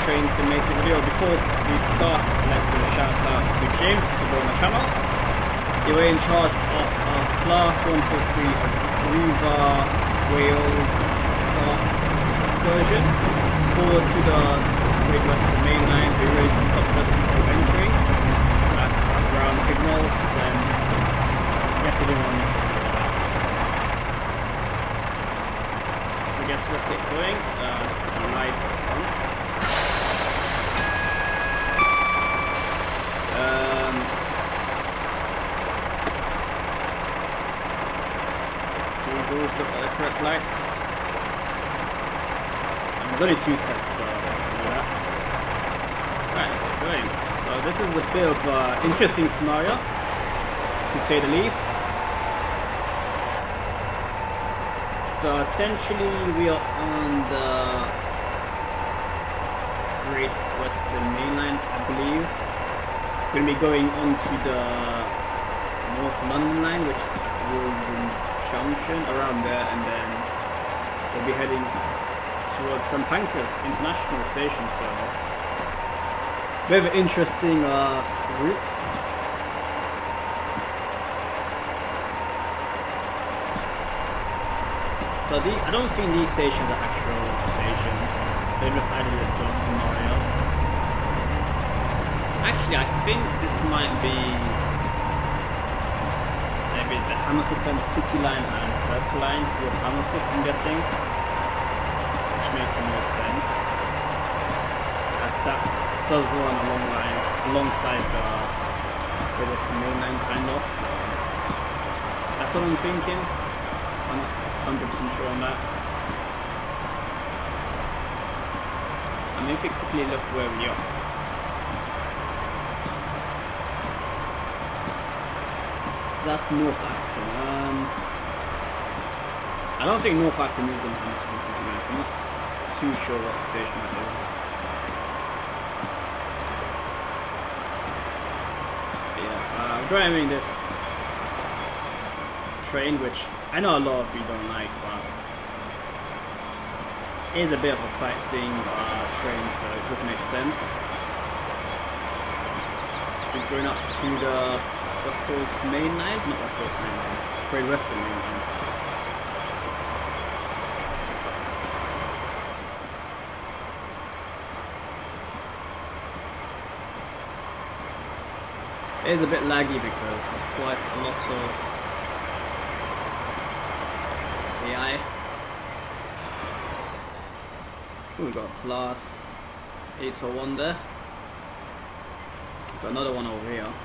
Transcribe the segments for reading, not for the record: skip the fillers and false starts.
train simulator video. Before we start, I'd like to give a shout out to James for supporting the channel. You were in charge of our Class 143 Arriva Wales staff excursion forward to the Great Western Main Line. Be ready to stop just before entering. That's our ground signal. Then, I guess I didn't want me to do that. I guess let's get going. Let's put the lights on. Those look at the correct lights. And there's only 2 sets, so let's do that. Right, let's get going. So this is a bit of an interesting scenario, to say the least. So essentially we are on the Great Western Main Line, I believe. We're going to be going onto the North London line, which is at Wilson Junction, around there, and then we'll be heading towards St Pancras International Station. So bit of an interesting route. So I don't think these stations are actual stations. They just added it for a scenario. Actually, I think this might be the Hammersmith and City Line and Circle Line towards Hammersmith, I'm guessing, which makes the most sense, as that does run alongside the Great Western Main Line, kind of. So that's what I'm thinking. I'm not 100% sure on that. I mean, if we quickly look where we are. That's North Acton. I don't think North Acton is in Hammersmith City Line, so I'm not too sure what station that is. But yeah, I'm driving this train, which I know a lot of you don't like, but it is a bit of a sightseeing train, so it does make sense. So going up to the West Coast Main Line? Not West Coast Main Line. Great Western Main Line. It is a bit laggy because there's quite a lot of AI. Ooh, we've got a Class 801 there. We've got another one over here.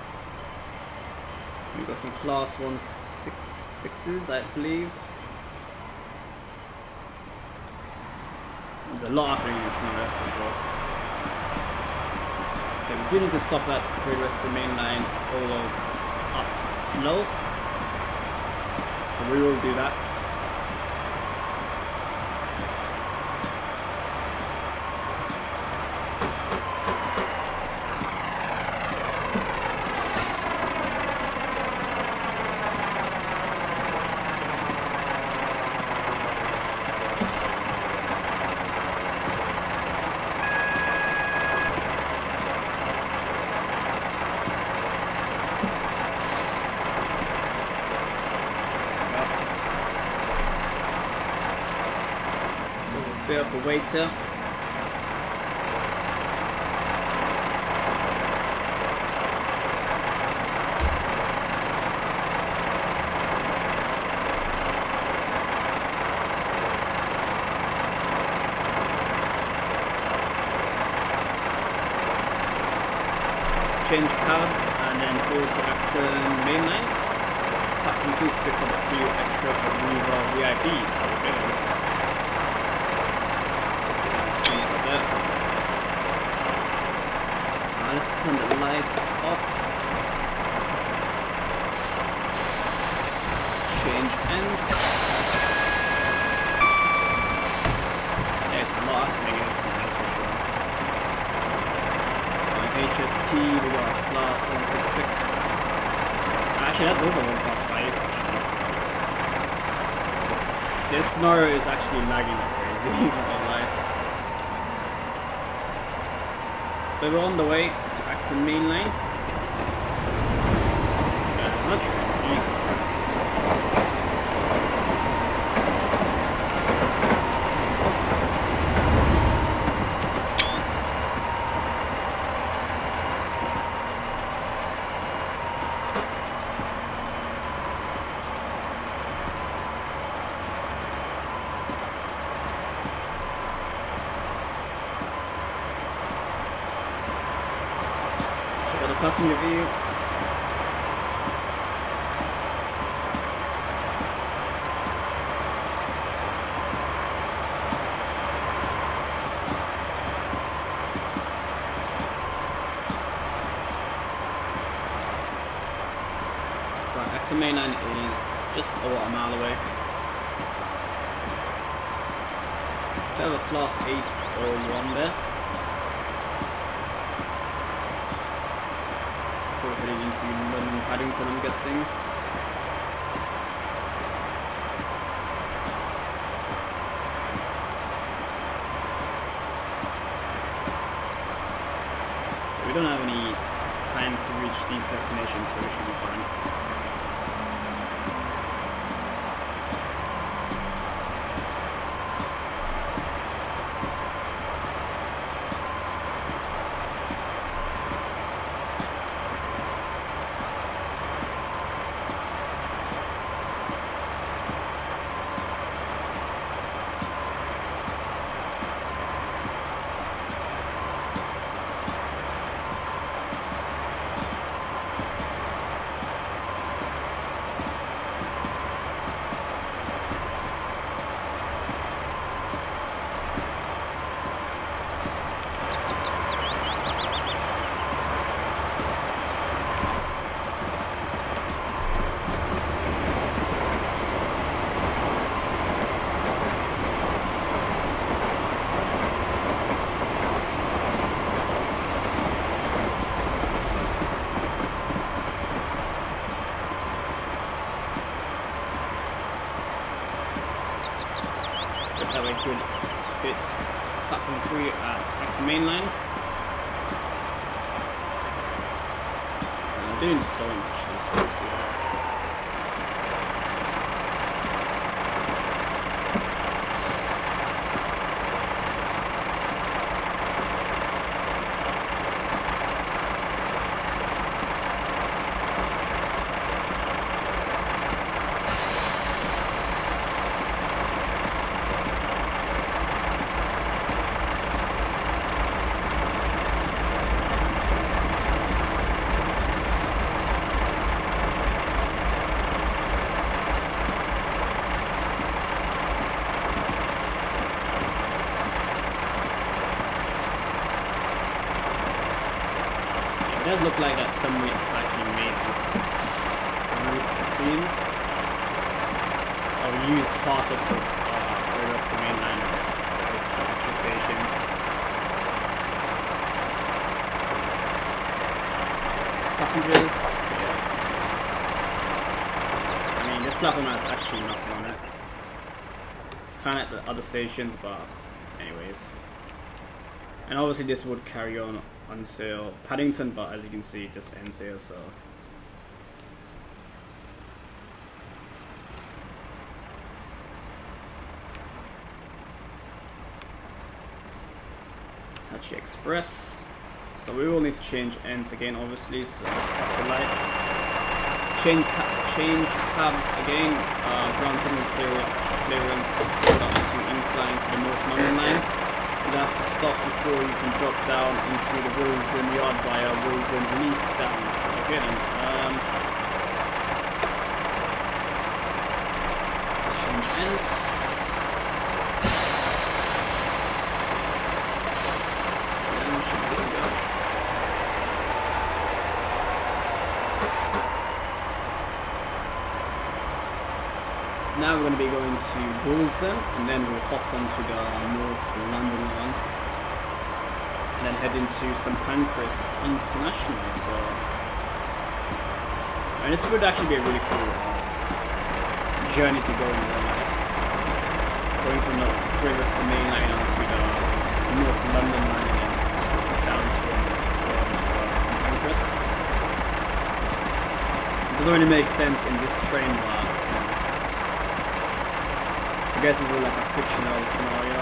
We've got some Class 166s, I believe. There's a lot happening in the snow, that's for sure. Okay, we do need to stop at Great Western Main Line all up slow. So we will do that. Bit of a waiter. Change cab and then forward to Acton Main Line. Platform 2 to pick up a few extra Arriva VIPs. So we're gonna let's turn the lights off. Change ends. There's a lot happening in this, that's for sure. HST, we got Class 166. Actually, those are all Class 5s actually. So. This scenario is actually lagging like crazy, not gonna lie. But we're on the way back to the main line. Much Jesus Christ. Passenger view. Right, back to mainline is just a mile away. We have a class 801 there. Heading to London Paddington, I'm guessing. We don't have any times to reach these destinations, so we should be fine. Have a good hit platform 3 at the main line. Doing so much. So let's see that. It does look like that somebody has actually made this route, it seems, or used part of the rest of the main line of some extra stations. Passengers, yeah. I mean, this platform has actually nothing on it. Kind of at the other stations, but anyways. And obviously this would carry on until Paddington, but as you can see it just ends here, so Touchy Express. So we will need to change ends again, obviously, so let's off the lights. Change cabs again, ground signal zero clearance, forward up to incline to the North London line. You'll have to stop before you can drop down into the Willesden Yard via Willesden Relief down. Okay then. Let's change ends. And we should be good to go. So now we're going to be going to Willesden, and then we'll hop onto the North London line, and then head into St Pancras International. So, and this would actually be a really cool journey to go in real life. Going from the Great Western Main Line onto the North London line, and then down to doesn't really make sense in this train, but I guess it's like a fictional scenario.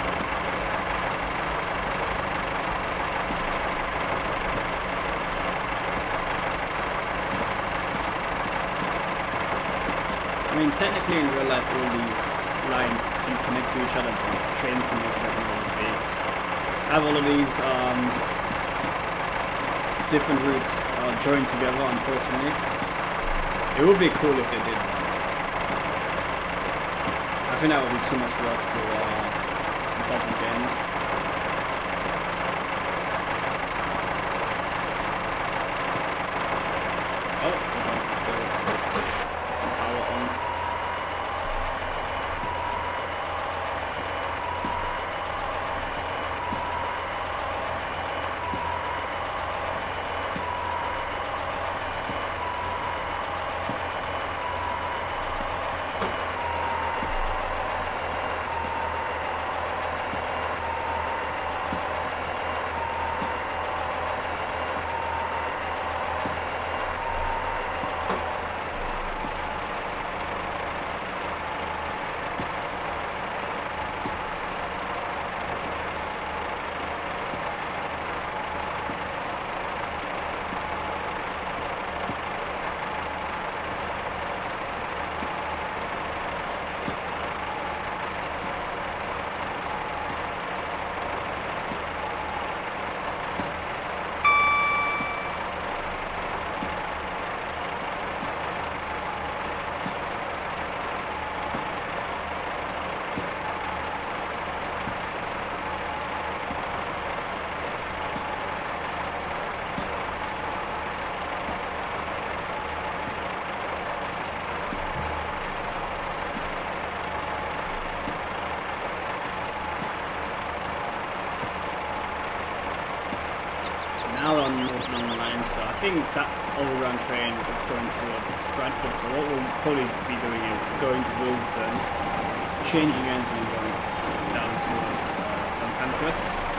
I mean, technically in real life all these lines do connect to each other, but train simulator doesn't obviously have all of these different routes joined together, unfortunately. It would be cool if they did, but I think that would be too much work for dodging games. Oh, there's some power on. So I think that overground train is going towards Stratford, so what we'll probably be doing is going to Euston, changing ends and going down towards St Pancras.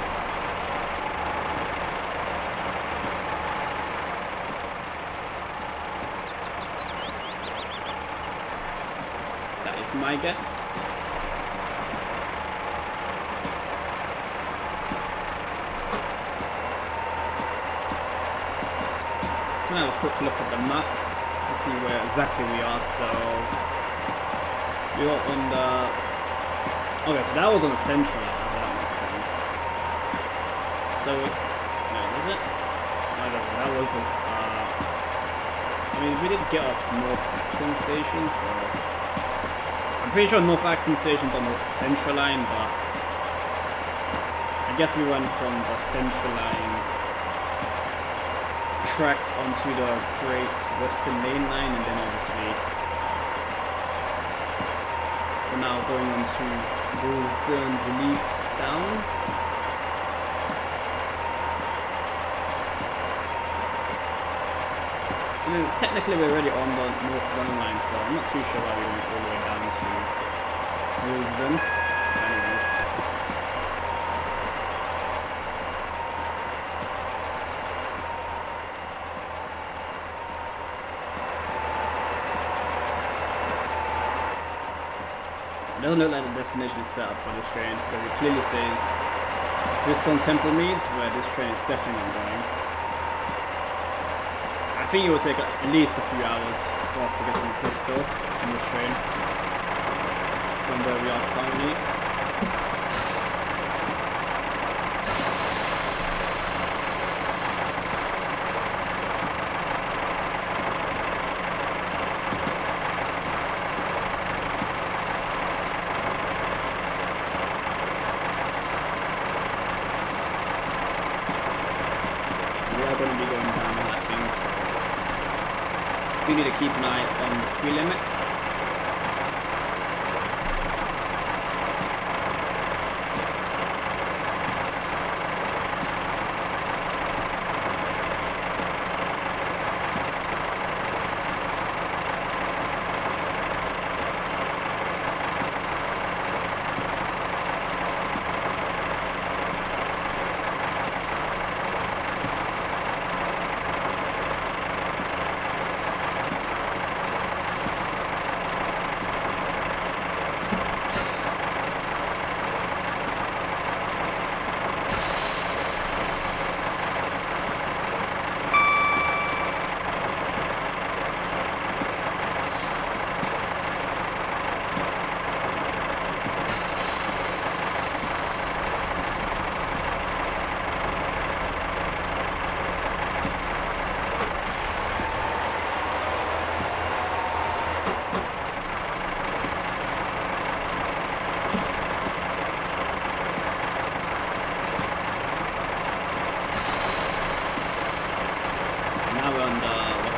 That is my guess. Have a quick look at the map to see where exactly we are. So we are on the... Okay, so that was on the central line. That makes sense. So no, was it? No, that was the... I mean, we did get off North Acton Station, so I'm pretty sure North Acton Station's on the central line, but I guess we went from the central line tracks onto the Great Western Main Line, and then obviously we're now going on to Euston Relief down. I mean, technically we're already on the North London line, so I'm not too sure why we're going all the way down to Euston. Anyways. It doesn't look like the destination is set up for this train, because it clearly says Bristol Temple Meads, where this train is definitely not going. I think it will take at least a few hours for us to get to Bristol in this train from where we are currently. Do need to keep an eye on the speed limits.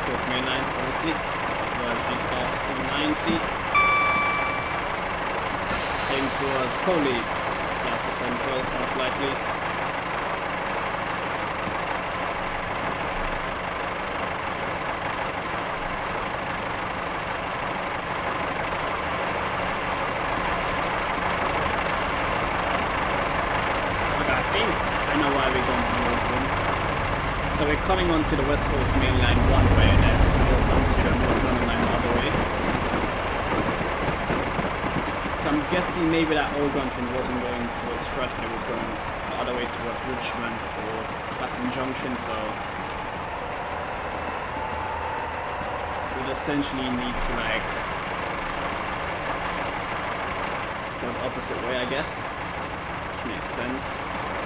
Coast Main Line, obviously. Virgin past 390. Heading towards probably Glasgow Central, most likely. So we're coming onto the West Coast Main Line one way and then go onto the North London Line the other way. So I'm guessing maybe that old junction wasn't going towards Stratford, it was going the other way towards Richmond or Clapham Junction, so we'd essentially need to like go the opposite way, I guess, which makes sense.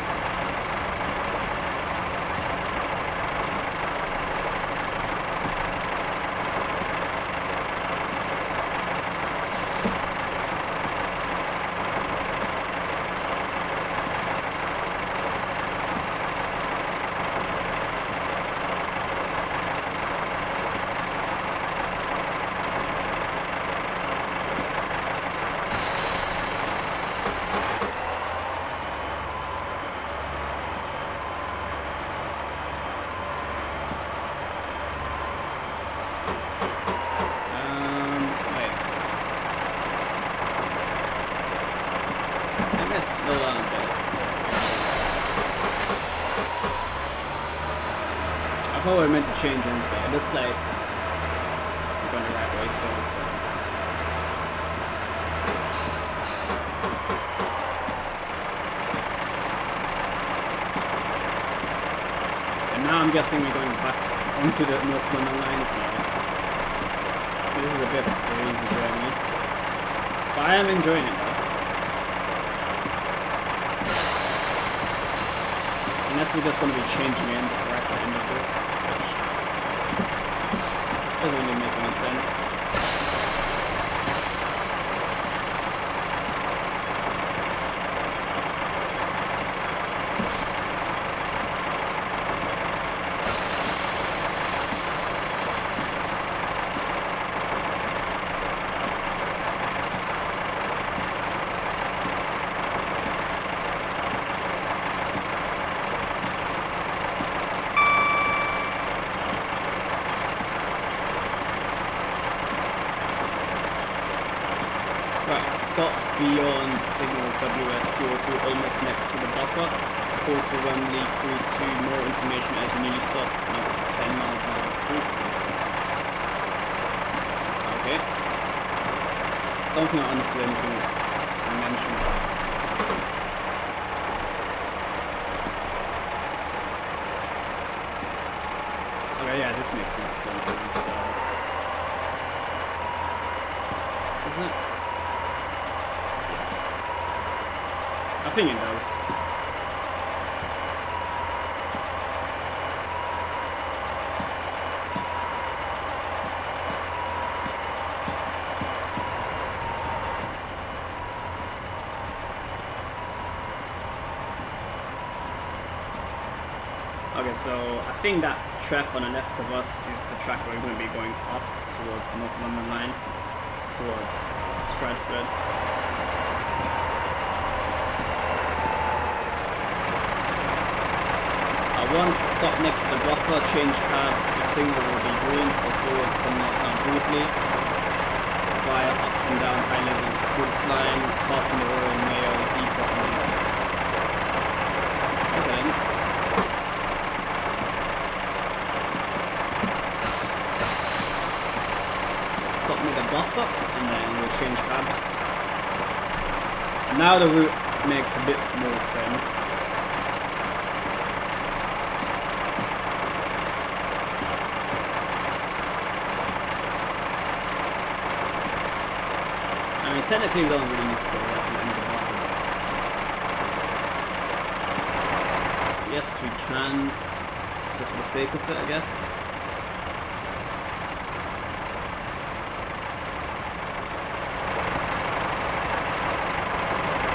I thought we were meant to change ends, but it looks like we're going the right way still, so. And now I'm guessing we're going back onto the North London line, so this is a bit of a crazy journey. But I am enjoying it though. Unless we're just going to be changing ends right at the end of this, which doesn't really make any sense. Stop beyond signal WS202, almost next to the buffer. Call to Wembley 32, more information as you nearly stop. No, 10 miles an hour. Briefly. Okay. Don't think I understood anything you mentioned. Okay, yeah, this makes more sense now, so. Is it? I think it does. Okay, so I think that track on the left of us is the track where we're going to be going up towards the North London line, towards Stratford. Once stop next to the buffer, change cab, the signal will be green, so forward 10 miles an hour briefly, via up and down high level goods line, passing the Royal Mail depot on the left. Okay then. Stop near the buffer, and then we'll change cabs. And now the route makes a bit more sense. Technically, we don't really need to go right to the end of the buffer. Yes, we can, just for the sake of it, I guess.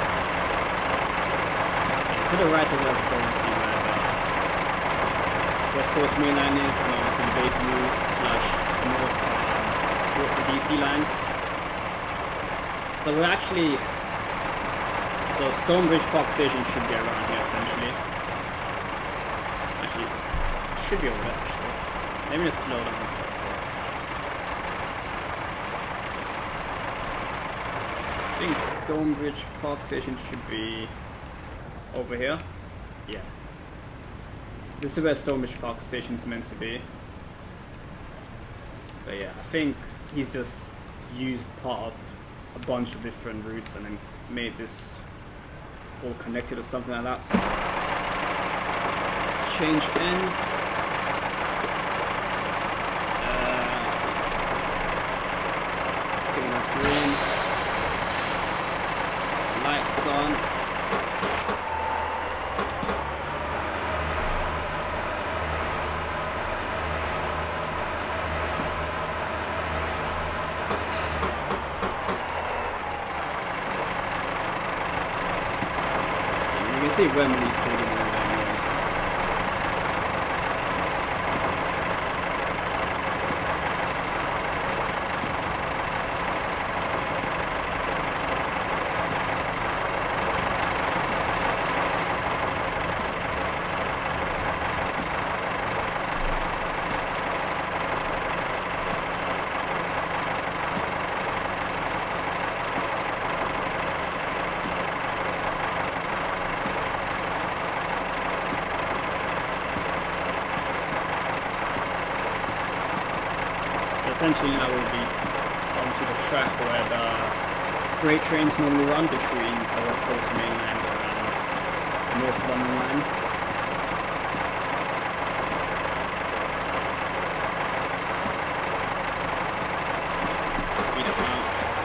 To the right of us is obviously where West Coast main line is, and obviously the Bakerloo / North DC line. So we're actually, so Stonebridge Park Station should be around here essentially. Actually, it should be over there actually. Let me just slow down for a bit. So I think Stonebridge Park Station should be over here. Yeah. This is where Stonebridge Park Station is meant to be. But yeah, I think he's just used part of a bunch of different routes and then made this all connected or something like that. So, change ends. Signal's green. Lights on. See Wembley Stadium over there anyways. Essentially now we'll be onto the track where the freight trains normally run between the West Coast main line and the North London line. Speed up now.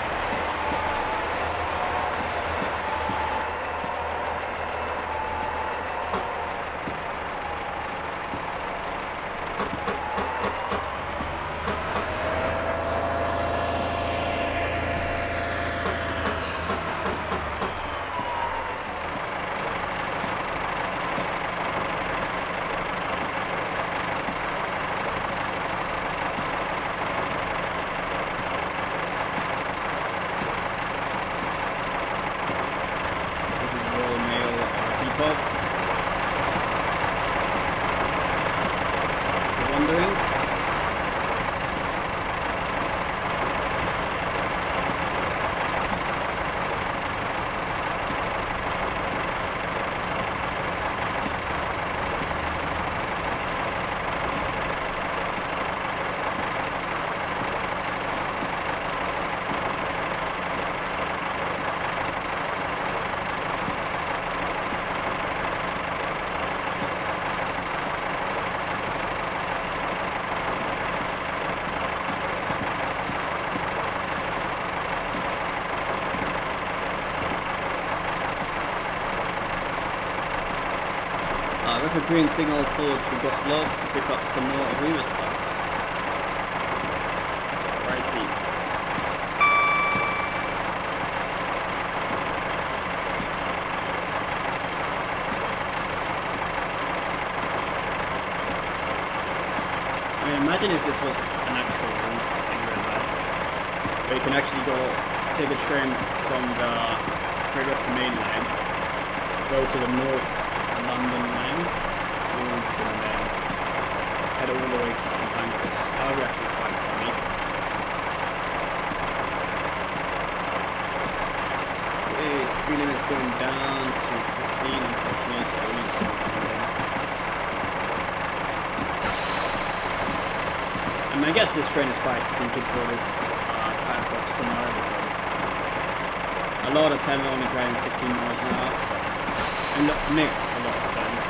A green signal forward to Gospel to pick up some more Arriva stuff. Righty. I mean, imagine if this was an actual route in real life, where you can actually go take a train from the Great Western Main Line, go to the North London line, and then head all the way to St Pancras. That would be actually quite funny. Okay, speed limit's going down to 15 unfortunately, so we need to slow down again. And I guess this train is quite suited for this type of scenario because a lot of time we're only driving 15 miles an hour, so and it makes a lot of sense.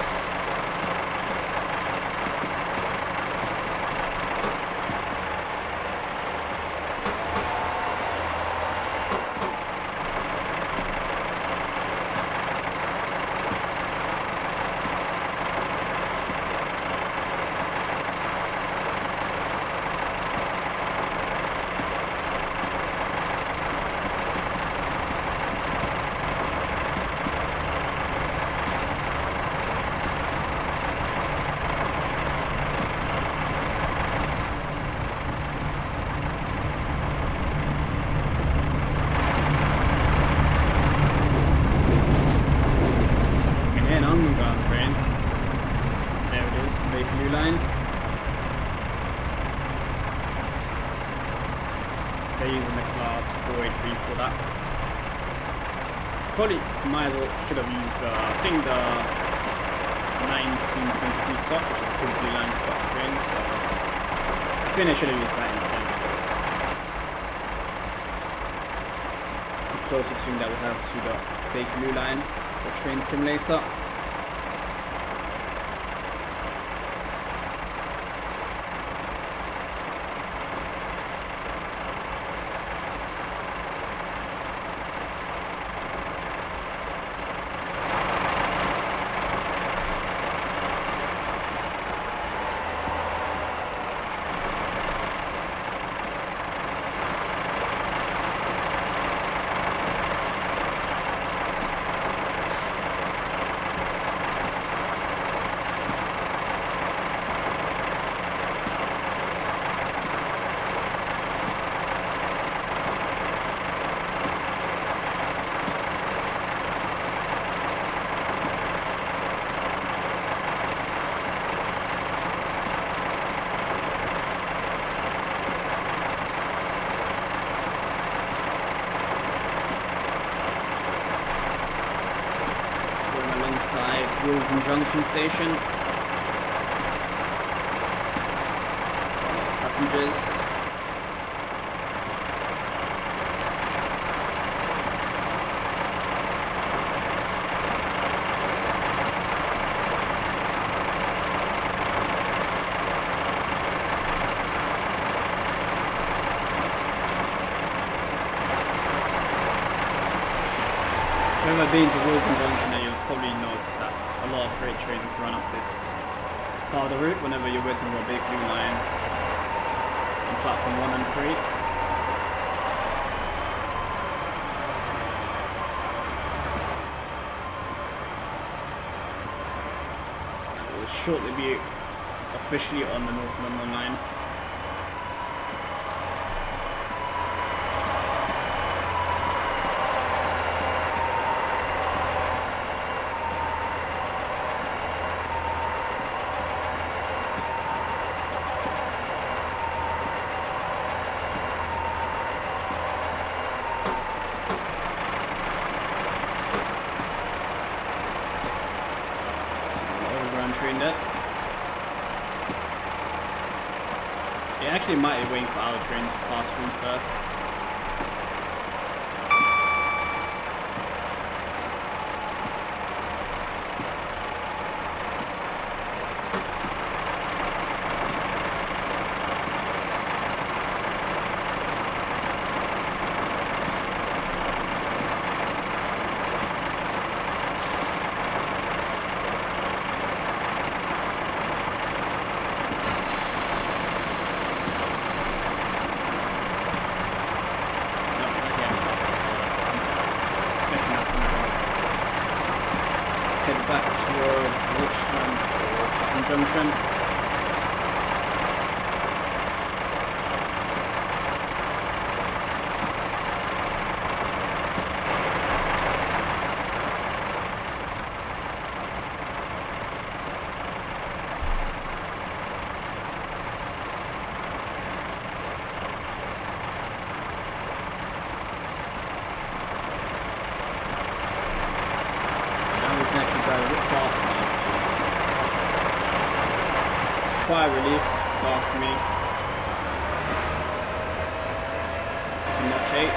Blue Line. They're using the class 483 for that. Probably might as well should have used I think the 1973 stock, which is a good Blue Line stock train. So I think I should have used that instead because it's the closest thing that we have to the big Blue Line for Train Simulator. Euston Junction Station. Passengers. If you've ever been to Euston Junction, then you'll probably notice that a lot of freight trains run up this part of the route whenever you're waiting for a big blue line on platform 1 and 3. And it will shortly be officially on the North London line. It actually might be waiting for our train to pass through first. Junction. Now we can actually drive a bit faster. Quite a relief, if you ask me. Let's get to notch 8.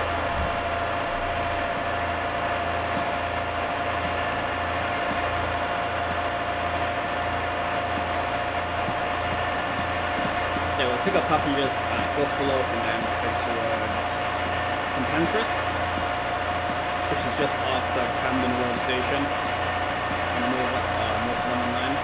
So we'll pick up passengers at Gospel Oak and then head towards St Pancras, which is just after Camden Road Station on the North London line.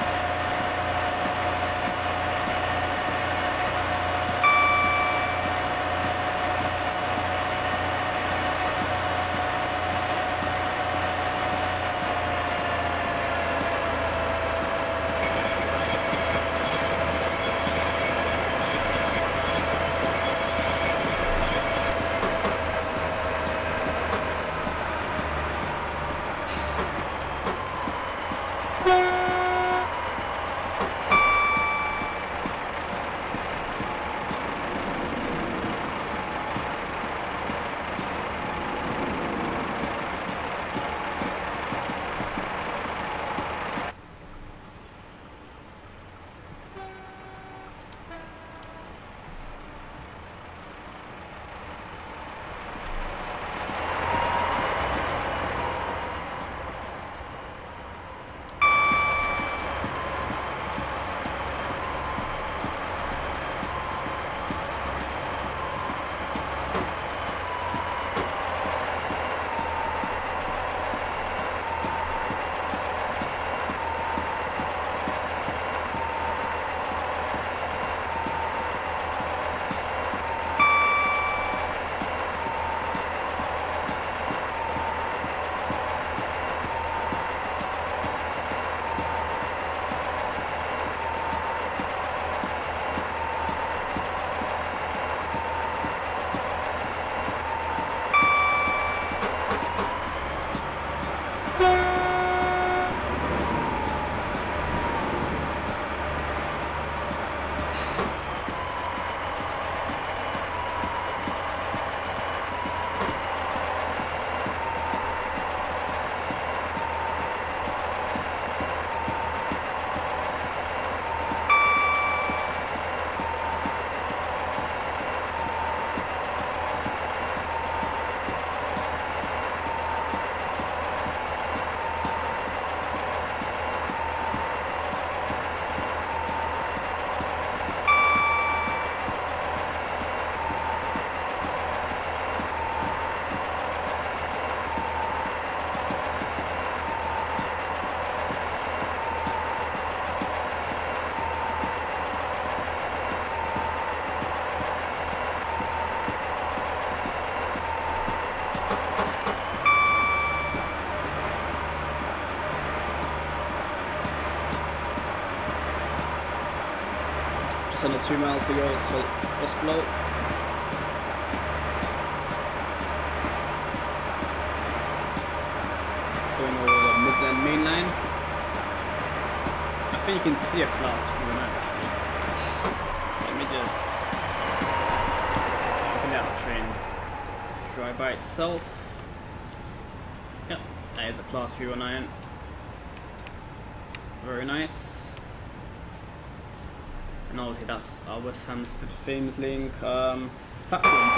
Just under 2 miles to go to Oslo. Going over the Midland Main Line. I think you can see a class through now actually. Let me just... You can let the train drive by itself. Yep, that is a class 319. Very nice. And obviously that's our West Hampstead Thames Link platform.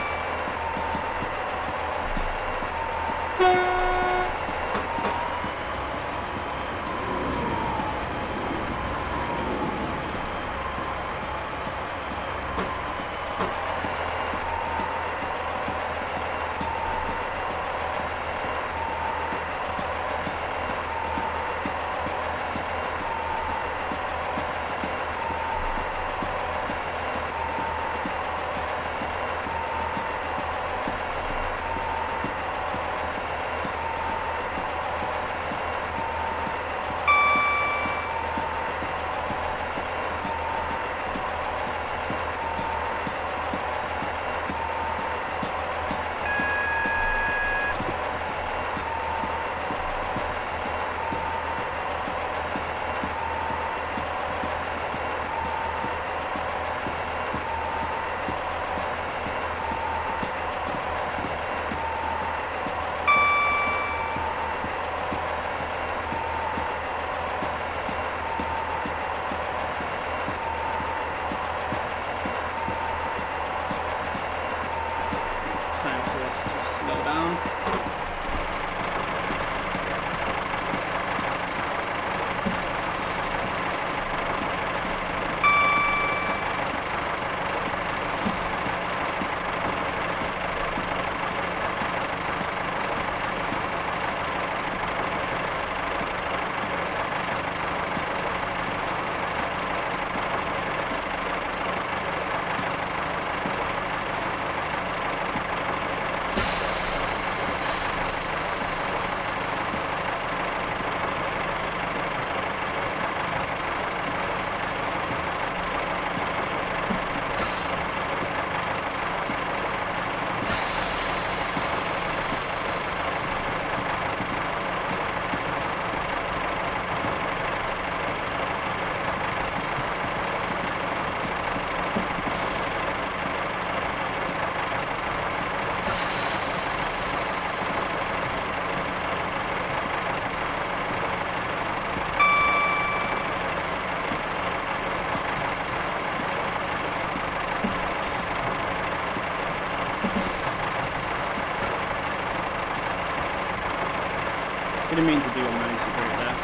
Didn't mean to do emergency brake there.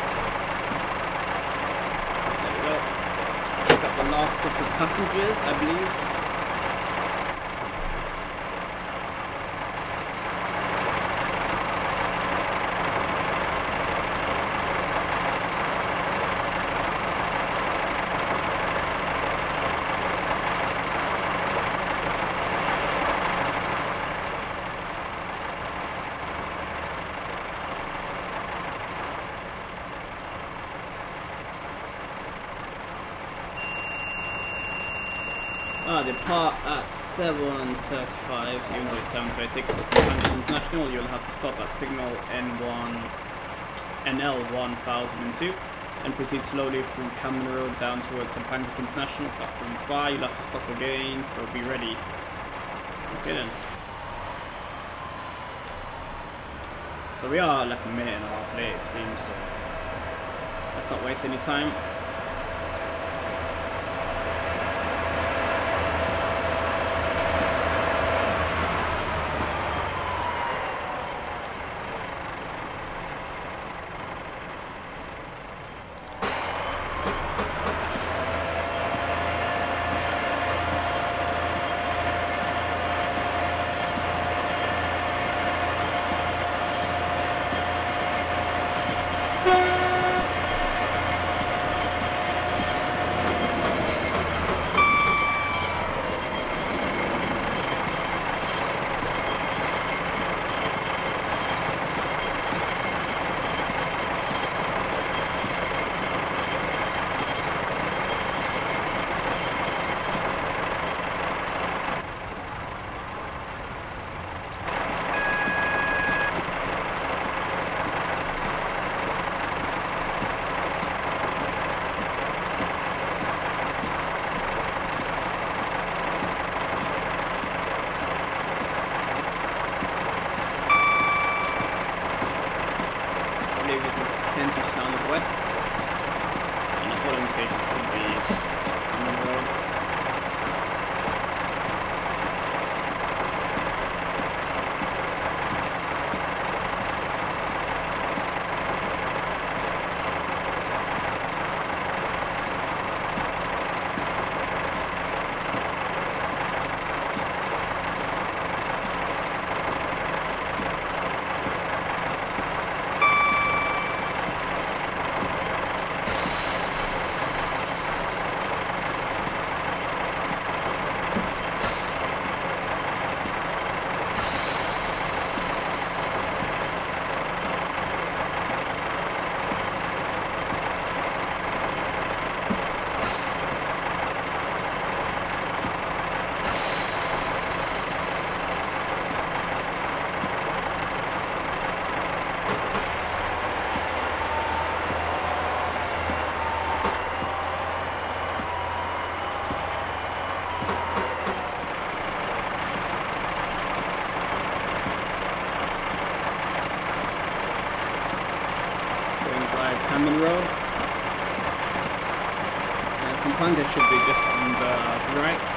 There we go. Pick up the last of the passengers, I believe. Depart at 7:35, even though it's 7:36 for St. Andrews International. You'll have to stop at signal NL 1002 and proceed slowly through Camden Road down towards St. Andrews International, platform 5. You'll have to stop again, so be ready. Okay then. So we are like a minute and a half late it seems, so let's not waste any time. bunker should be just on the right.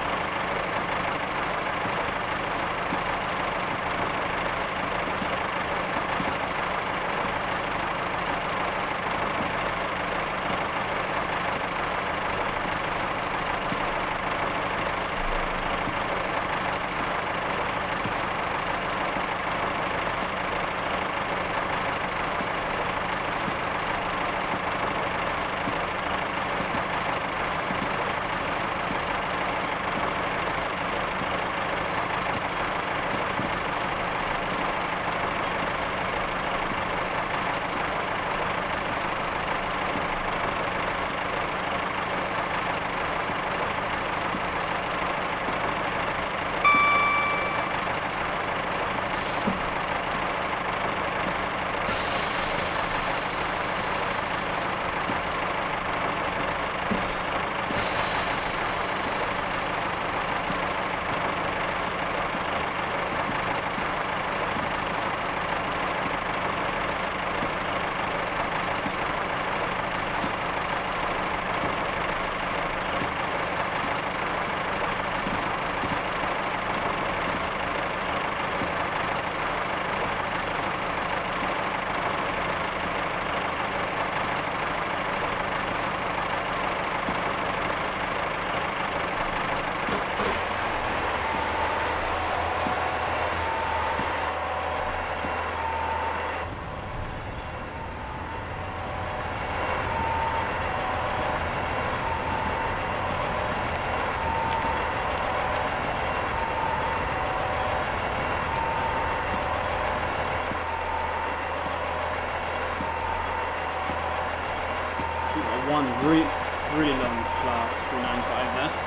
One really long class 395 there.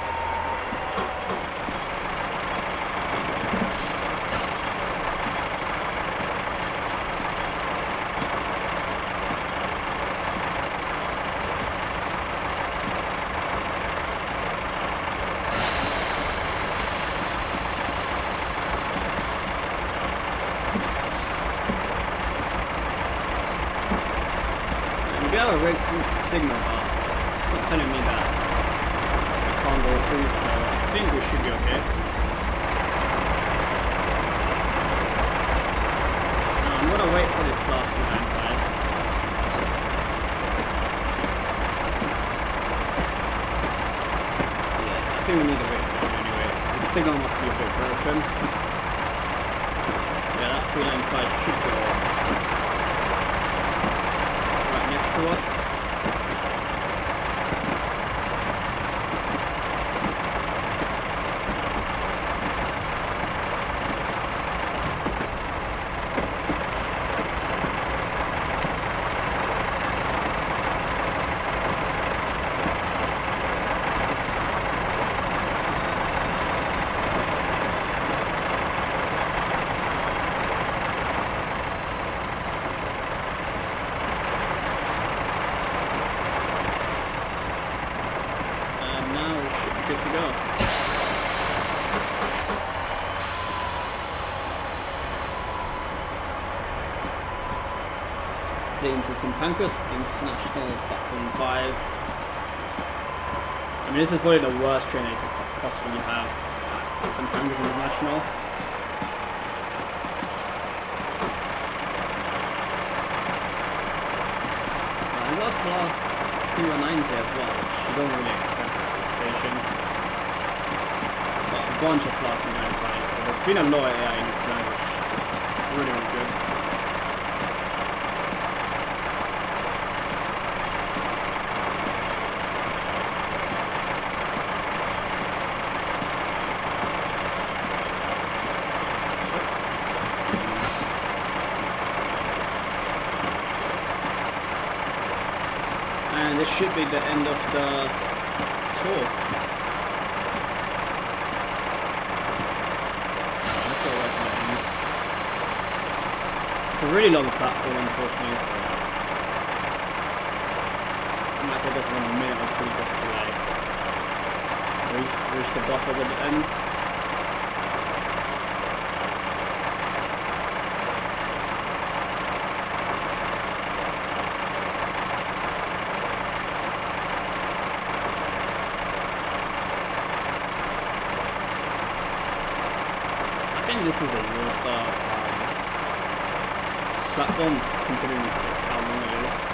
We have a red signal, but it's not telling me that I can't go through, so I think we should be okay. Now I'm gonna wait for this class 395. Yeah, I think we need a wait position anyway. The signal must be a bit broken. Yeah, that 395 should go to us. Good to go. Heading to St Pancras International Platform 5. I mean, this is probably the worst train they could possibly have at St Pancras International. I've got a class 319 here as well, which you don't really expect at this station. A bunch of class 395, so there's been a lot of AI in this line, which is really, really good. And this should be the end of the tour. It's a really long platform, unfortunately, so it might take us 1 minute or two just to like reach the buffers at the end. think this is a Eurostar platform, considering how long it is.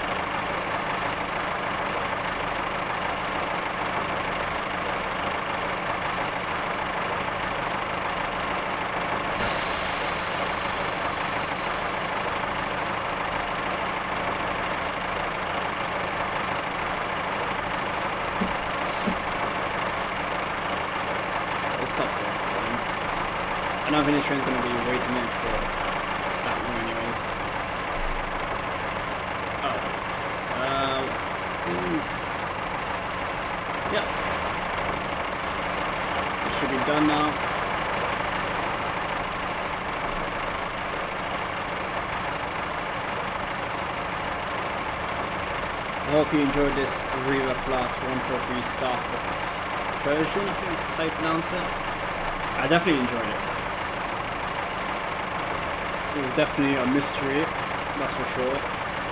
I don't think this train's going to be waiting in for that long anyways. Yeah. It should be done now. I hope you enjoyed this Arriva Class 143 staff excursion, I think that's how you pronounce it. I definitely enjoyed it. It was definitely a mystery, that's for sure.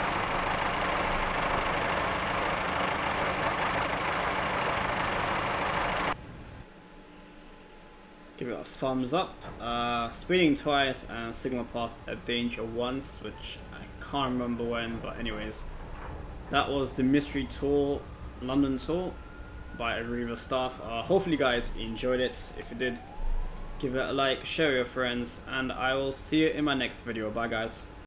Give it a thumbs up. Speeding twice and signal past a danger once, which I can't remember when, but anyways. That was the mystery tour, London tour by Arriva staff. Hopefully you guys enjoyed it. If you did, give it a like, share with your friends, and I will see you in my next video. Bye guys.